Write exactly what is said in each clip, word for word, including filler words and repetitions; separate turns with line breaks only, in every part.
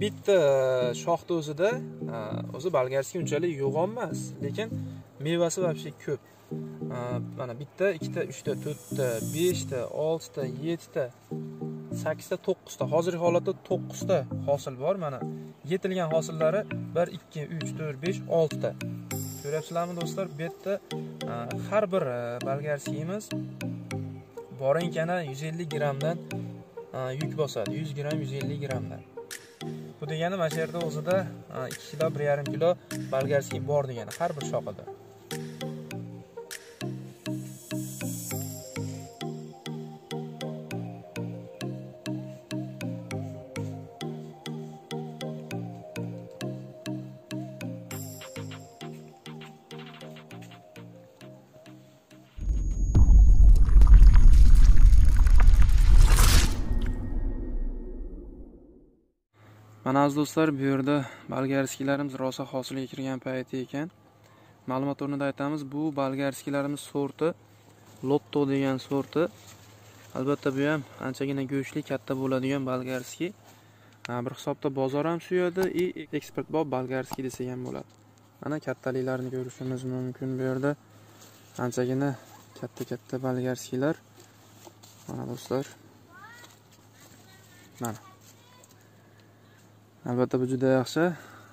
bitta shoxda o'zida o'zi bolgarskiy unchalik yo'g'on emas, lekin mevasi вообще ko'p. Mana bitta, ikkita, uchta, to'rtta, beshta, oltita, yettita, sakkizta, to'qqizta. Hozirgi holatda to'qqizta hosil bor. Mana yetilgan hosillari bir, ikki, uch, to'rt, besh, oltita. Ko'ryapsizlarmi do'stlar? Bu yerda har bir bolgarskiyimiz boringkana yuz ellik grammdan yuk bosadi. yuz gramm, yuz ellik grammdan. Bu degani mana shu yerda o'zida ikki kilo, bir yarim kilo bolgarskiy bor degani har bir shoxida. Mana aziz do'stlar, bu yerda bolgarskiylarimiz rosa hosilga kirgan payti ekan. Ma'lumot o'rnida aytamiz, bu bolgarskiylarimiz sorti Lotto degan sorti. Albatta bu ham anchagina go'shtli, katta bo'ladigan bolgarskiy. Bir hisobda bozor ham suyadi, i eksportbop bolgarskiy desak ham bo'ladi. Mana kattaliklarini ko'rishimiz mumkin bu yerda. Anchagina katta-katta bolgarskiylar. Mana do'stlar. Mana albatta bu juda yaxshi.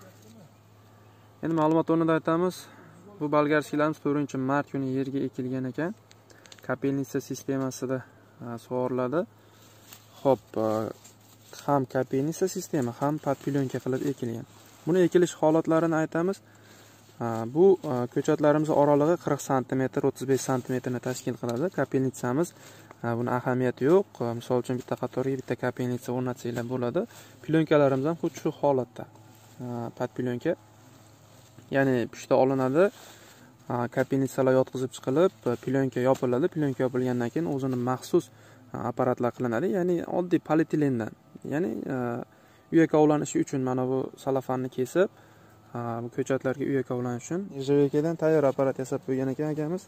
Endi ma'lumot o'rnida aytamiz, bu bolgarskiylarimiz to'rtinchi mart kuni yerga ekilgan ekan. Kapelnitsa sistemasida sug'oriladi. Xo'p, ham kapelnitsa sistema, ham podplyonka qilib ekilgan. Buni ekilish holatlarini aytamiz. Bu ko'chatlarimiz oralig'i qirq santimetr, o'ttiz besh santimetrni tashkil qiladi. Kapelnitsamiz buni ahamiyati yo'q. Misol uchun bitta qatoriga bitta kapelnitsa o'rnatsanglar bo'ladi. Plyonkalarimiz ham xuddi shu holatda. Podplyonka. Ya'ni pushta olinadi, kapelnitsalar yotqizib chiqilib, plyonka yopiladi. Plyonka yopilgandan keyin o'zini maxsus apparatlar qilinadi. Ya'ni oddiy polietilendan. Ya'ni uy kovlanishi uchun mana bu salafanni kesib, bu ko'chatlarga uy kovlanish uchun nержавейкаdan tayyor apparat yasab qo'ygan ekan akamiz.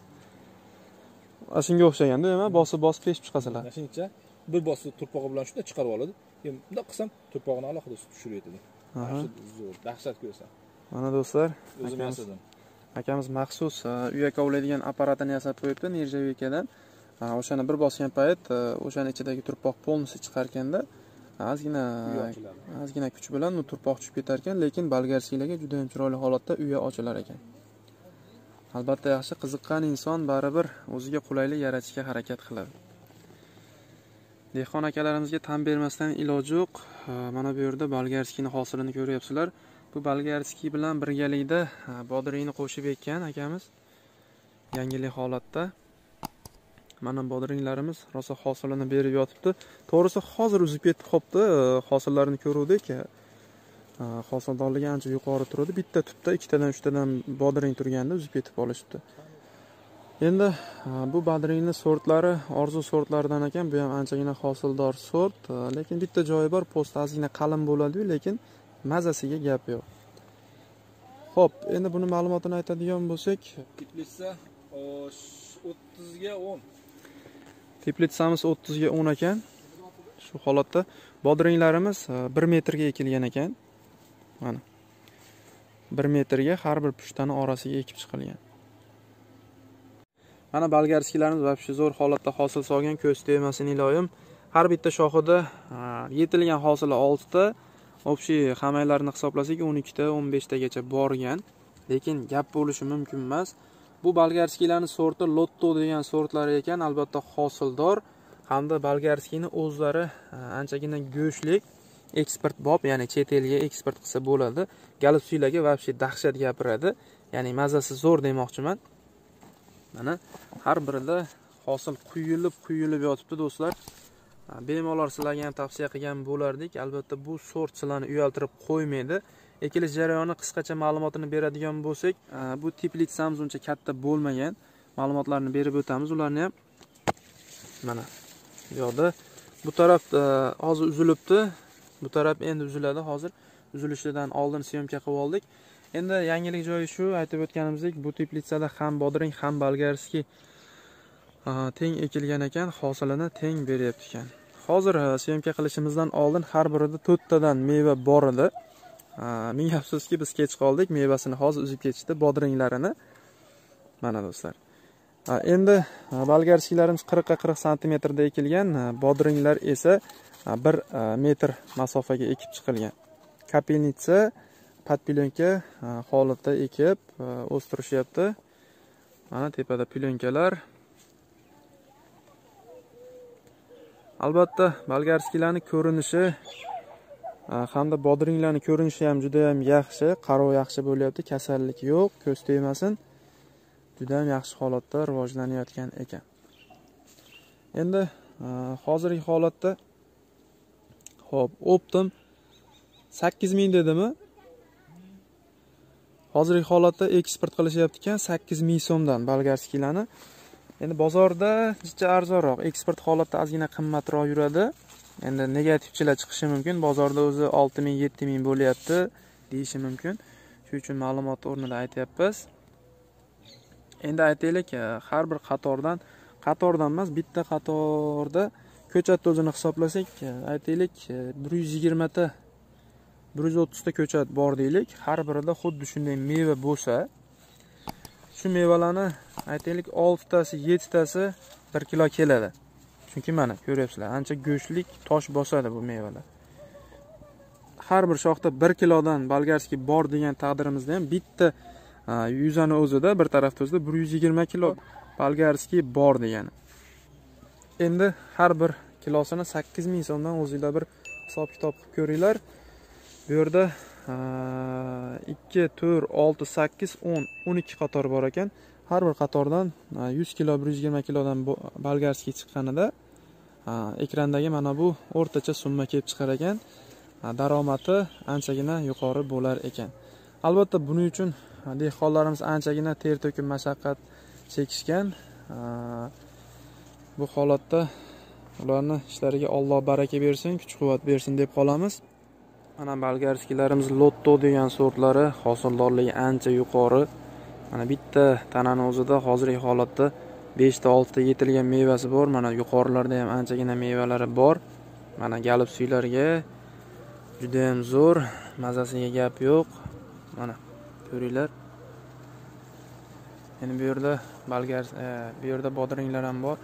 Shunga o'xshaganda, nima bosib-bosib peshib chiqasizlar.
Shuncha bir bosib turpog'i bilan shunday chiqarib oladi. Keyin bunday qilsam turpog'ini alohida tushirib yetadi. Zo'r, dahshat ko'rsa.
Mana do'stlar,
o'zim yasadim.
Akamiz maxsus uy kovlaydigan apparatini yasab qo'yibdi nержавейкаdan. O'shani bir bosgan payt, o'shaning ichidagi turpoq polnisi chiqarganda ozgina ozgina kuch bilan u turpoq tushib ketar ekan, lekin bolgarskiylarga juda ham chiroyli holatda uyi ochilar ekan. Albatta yaxshi, qiziqqan inson baribir o'ziga qulaylik yaratishga harakat qiladi. Dehqon akalarimizga tan bermasdan iloji yo'q. Mana bu yerda bolgarskiyning hosilini ko'ryapsizlar. Bu bolgarskiy bilan birgalikda bodringni qo'shib ekkan akamiz. Yangilik holatda. Mana bodringlarimiz rosa hosilini berib yotibdi. To'g'risi hozir uzib ketib qopti. Hosillarni ko'ruvdik. Hosildorligi ancha yuqori turadi. Bitta tutda ikkitadan uchtadan bodring turganda uzib ketib olishibdi. Endi bu bodringning sortlari orzu sortlaridan ekan. Bu ham anchagina hosildor sort, lekin bitta joyi bor, po'sti ozgina qalin bo'ladi-yu, lekin mazasiga gap yo'q. Xo'p, endi buni ma'lumotini aytadigan bo'lsak,
Teplitsa o'ttiz ga o'n.
Teplitsamiz o'ttiz ga o'n ekan. Shu holatda bodringlarimiz bir metrga ekilgan ekan. Mana. bir metrga har bir pushtani orasiga ekib chiqilgan. Mana bolgarskiylarimiz вообще zo'r holatda hosil solgan, ko'z tegmasin iloyim. Har bitta shoxida yetilgan hosili oltita, общий hamaylarini hisoblasak o'n ikkita, o'n beshtagacha borgan. Lekin gap bo'lishi mumkin emas. Bu bolgarskiylarning sorti Lotto degan sortlar ekan, albatta hosildor hamda bolgarskiyning o'zlari anchagina go'shtlik, eksportbop, ya'ni chet elga eksport qilsa bo'ladi. Galipsiylarga вообще dahshat gapiradi. Ya'ni mazasi zo'r demoqchiman. Mana har birida hosil quyilib, quyilib yotibdi do'stlar. Bemalol sizlarga ham tavsiya qilgan bo'lardik. Albatta bu sort sizlarni uyaltirib qo'ymaydi. Ekilish jarayoni qisqacha ma'lumotini beradigan bo'lsak, bu teplitsamiz uncha katta bo'lmagan. Ma'lumotlarni berib o'tamiz ularni ham. Mana bu yoqda bu taraf hozir uzilibdi. Bu taraf endi uziladi hozir. Uzilishidan oldin syomka qilib oldik. Endi yangilik joyi shu, aytib o'tganimizdek, bu teplitsada ham bodring, ham bolgarskiy teng ekilgan ekan, hosilini teng beryapti ekan. hozir syomka qilishimizdan oldin har birida to'rttadan meva bor edi. Ming afsuski biz kech qoldik. Mevasini hozir uzib ketishdi, bodringlarini. Mana do'stlar. Endi bolgarskiylarimiz qirq ga qirq santimetrda ekilgan, bodringlar esa bir metr masofaga ekib chiqilgan. Kapelnitsa podplyonka holatda ekib o'stirishyapti. Mana tepada plyonkalar. Albatta, bolgarskiylarning ko'rinishi hamda bodringlarning ko'rinishi ham juda ham yaxshi, qarov yaxshi bo'lyapti, kasallik yo'q, ko'z tegmasin. Juda ham yaxshi holatda rivojlanayotgan ekan. Endi hozirgi holatda xo'p, optim sakkiz ming dedimi? Hozirgi holatda eksport qilishyapti ekan sakkiz ming so'mdan bolgarskiylarni. Endi bozorda jicha arzonroq, eksport holatda ozgina qimmatroq yuradi. Endi negativchilar chiqishi mumkin. Bozorda o'zi olti ming yetti ming bo'lyapti deyishi mumkin. Shuning uchun ma'lumot o'rnida aytyapmiz. Endi aytaylik, har bir qatordan, qatordan emas, bitta qatorda ko'chat o'zini hisoblasak, aytaylik bir yuz yigirma ta, bir yuz o'ttiz ta ko'chat bor deylik. Har birida xuddi shunday meva bo'lsa, shu mevalarni aytaylik olti tasi, yetti tasi bir kilo keladi. Chunki mana ko'ryapsizlar, ancha go'shtlik tosh bosadi bu mevalar. Har bir shoxda bir kilodan bolgarskiy bor degan taqdirimizda ham bitta yuzani o'zida bir tarafda o'zida bir yuz yigirma kilo bolgarskiy bor degani. Endi har bir kilosini sakkiz ming so'mdan o'zingizlar bir hisob kitob qilib ko'ringlar. Bu yerda ikki, to'rt, olti, sakkiz, o'n, o'n ikki qator bor ekan. Har bir qatordan yuz kilo, bir yuz yigirma kilodan bolgarskiy chiqqanida ekrandagi mana bu o'rtacha summa kelib chiqar ekan. Daromati anchagina yuqori bo'lar ekan. Albatta buning uchun dehqonlarimiz anchagina ter to'kib mashaqqat chekishgan. Bu holatda ularni ishlariga Alloh baraka bersin, kuch-quvvat bersin deb qolamiz. Mana bolgarskiylarimiz Lotto degan sortlari hosildorligi ancha yuqori. Mana bitta tanani o'zida hozirgi holatda besh ta, olti ta yetilgan mevasi bor. Mana yuqorilarda ham anchagina mevalari bor. Mana galib suylarga juda ham zo'r, mazasiga gap yo'q. Mana ko'ringlar. Endi bu yerda bolgar, bu yerda bodringlar ham bor.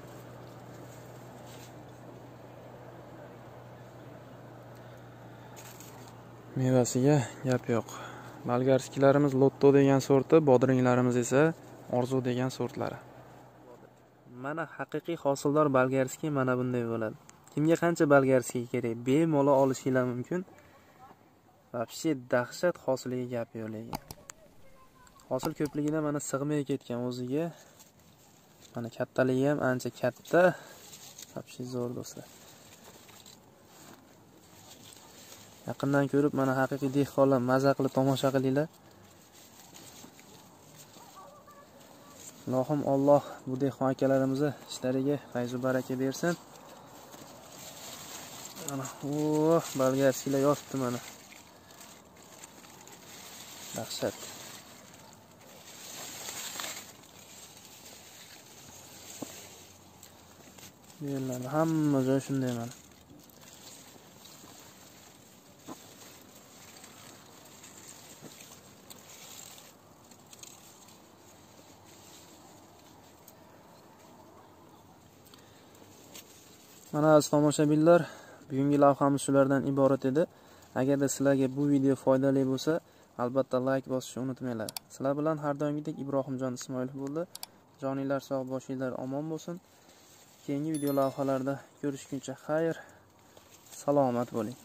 Mevasiga gap yo'q. Bolgarskiylarimiz Lotto degan sorti, bodringlarimiz esa Orzu degan sortlari. Mana haqiqiy hosildor bolgarskiy mana bunday bo'ladi. Kimga qancha bolgarskiy kerak? Bemalol olishingiz mumkin. Vobshe dahshat hosiliga gap yo'q lekin. Hosil ko'pligidan mana sig'may ketgan o'ziga. Mana kattaligi ham ancha katta. Vobshe zo'r do'stlar. Yaqindan ko'rib mana haqiqiy dehqonlar maza qilib tomosha qilinglar. Ilohim Alloh bu dehqon akalarimizni ishlariga fayz va baraka bersin. Mana o bolgarskiylar yotibdi mana. Dahshat. Yerlar hamma joy shunday mana. Mana aziz tomoshabinlar, bugungi lavhamiz shulardan iborat edi. Agarda sizlarga bu video foydali bo'lsa, albatta like bosishni unutmanglar. Sizlar bilan har doimgidek Ibrohimjon Ismoilov bo'ldi. Joninglar sog', boshinglar omon bo'lsin. Keyingi video lavhalarda ko'rishguncha xayr, salomat bo'ling.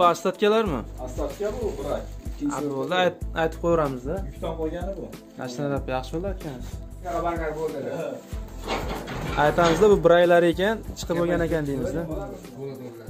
ostatkalarmi?
Astatga bu bray.
Ha, bo'ldi, aytib qo'yamiz-da.
Yukdan qo'ygani bu.
Mashinada yaxshi bo'larkan.
Karabargar bo'ldi.
Aytamizda bu braylar ekan, chiqib bo'lgan ekan deymiz-da.
Bo'ladi.